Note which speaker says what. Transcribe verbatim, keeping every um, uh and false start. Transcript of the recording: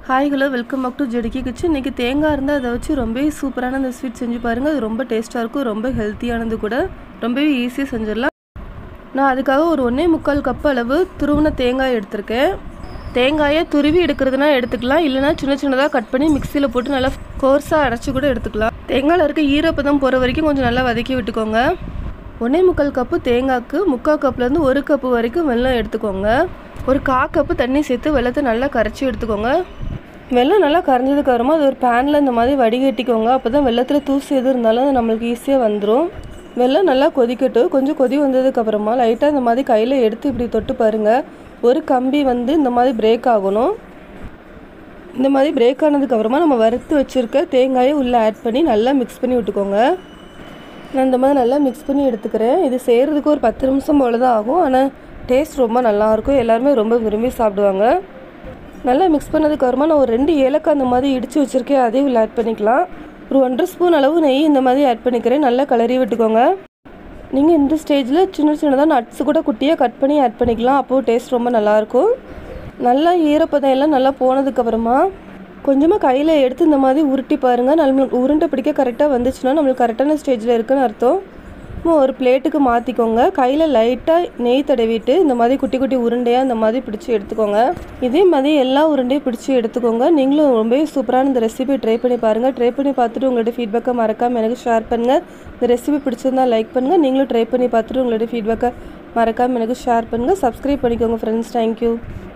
Speaker 1: Hi hello welcome back to ஜெடிக்கி kitchen. இன்றைக்கி தேங்காய் இருந்தால் அதை வச்சு ரொம்பவே சூப்பரான அந்த ஸ்வீட் செஞ்சு பாருங்கள். அது ரொம்ப டேஸ்ட்டாக இருக்கும், ரொம்ப ஹெல்த்தியானது கூட, ரொம்பவே ஈஸியாக செஞ்சிடலாம். நான் அதுக்காக ஒரு ஒன்றே முக்கால் கப் அளவு துருவின தேங்காய் எடுத்திருக்கேன். தேங்காயை துருவி எடுக்கிறதுனா எடுத்துக்கலாம், இல்லைனா சின்ன சின்னதாக கட் பண்ணி மிக்சியில் போட்டு நல்லா கோர்ஸாக அரைச்சி கூட எடுத்துக்கலாம். தேங்காயில் இருக்க ஈரப்பதம் போகிற வரைக்கும் கொஞ்சம் நல்லா வதக்கி விட்டுக்கோங்க. ஒன்றே முக்கால் கப்பு தேங்காய்க்கு முக்கால் கப்லேருந்து ஒரு கப்பு வரைக்கும் வெல்லம் எடுத்துக்கோங்க. ஒரு கால் கப்பு தண்ணி சேர்த்து வெள்ளத்தை நல்லா கரைச்சி எடுத்துக்கோங்க. வெல்லம் நல்லா கரைஞ்சதுக்கு அப்புறமா அது ஒரு பேனில் இந்த மாதிரி வடிகட்டிக்கோங்க. அப்போ தான் வெள்ளத்தில் தூசி எது இருந்தாலும் அது நம்மளுக்கு ஈஸியாக வந்துடும். வெல்லம் நல்லா கொதிக்கட்டும். கொஞ்சம் கொதி வந்ததுக்கப்புறமா லைட்டாக இந்த மாதிரி கையில் எடுத்து இப்படி தொட்டு பாருங்கள். ஒரு கம்பி வந்து இந்த மாதிரி பிரேக் ஆகணும். இந்த மாதிரி பிரேக் ஆனதுக்கப்புறமா நம்ம வறுத்து வச்சுருக்க தேங்காயை உள்ளே ஆட் பண்ணி நல்லா மிக்ஸ் பண்ணி விட்டுக்கோங்க. நான் இந்த மாதிரி நல்லா மிக்ஸ் பண்ணி எடுத்துக்கிறேன். இது செய்கிறதுக்கு ஒரு பத்து நிமிஷம் போல் தான் ஆகும், ஆனால் டேஸ்ட் ரொம்ப நல்லாயிருக்கும். எல்லாருமே ரொம்ப விரும்பி சாப்பிடுவாங்க. நல்லா மிக்ஸ் பண்ணதுக்கப்புறமா நான் ஒரு ரெண்டு ஏலக்காய் அந்த மாதிரி இடித்து வச்சுருக்கேன், அதையும் உள்ள ஆட் பண்ணிக்கலாம். ஒரு ஒன்றரை ஸ்பூன் அளவு நெய் இந்த மாதிரி ஆட் பண்ணிக்கிறேன். நல்லா கிளறி விட்டுக்கோங்க. நீங்கள் இந்த ஸ்டேஜில் சின்ன சின்னதாக நட்ஸ் கூட குட்டியாக கட் பண்ணி ஆட் பண்ணிக்கலாம். அப்போது டேஸ்ட் ரொம்ப நல்லாயிருக்கும். நல்லா ஈரப்பதம் எல்லாம் நல்லா போனதுக்கப்புறமா கொஞ்சமாக கையில் எடுத்து இந்த மாதிரி உருட்டி பாருங்கள். நம்மளுக்கு உருண்டை பிடிக்க கரெக்டாக வந்துச்சுன்னா நம்மளுக்கு கரெக்டான ஸ்டேஜில் இருக்குன்னு அர்த்தம். ஒரு பிளேட்டுக்கு மாற்றிக்கோங்க. கையில் லைட்டாக நெய் தடவிட்டு இந்த மாதிரி குட்டி குட்டி உருண்டையாக இந்த மாதிரி பிடிச்சி எடுத்துக்கோங்க. இதே மாதிரி எல்லா உருண்டையும் பிடிச்சி எடுத்துக்கோங்க. நீங்களும் ரொம்பவே சூப்பரான இந்த ரெசிபி ட்ரை பண்ணி பாருங்கள். ட்ரை பண்ணி பார்த்துட்டு உங்களோட ஃபீட்பேக்கை மறக்காமல் எனக்கு ஷேர் பண்ணுங்கள். இந்த ரெசிபி பிடிச்சிருந்தால் லைக் பண்ணுங்கள். நீங்களும் ட்ரை பண்ணி பார்த்துட்டு உங்களோட ஃபீட்பேக்கை மறக்காமல் எனக்கு ஷேர் பண்ணுங்கள். சப்ஸ்கிரைப் பண்ணிக்கோங்க ஃப்ரெண்ட்ஸ். தேங்க்யூ.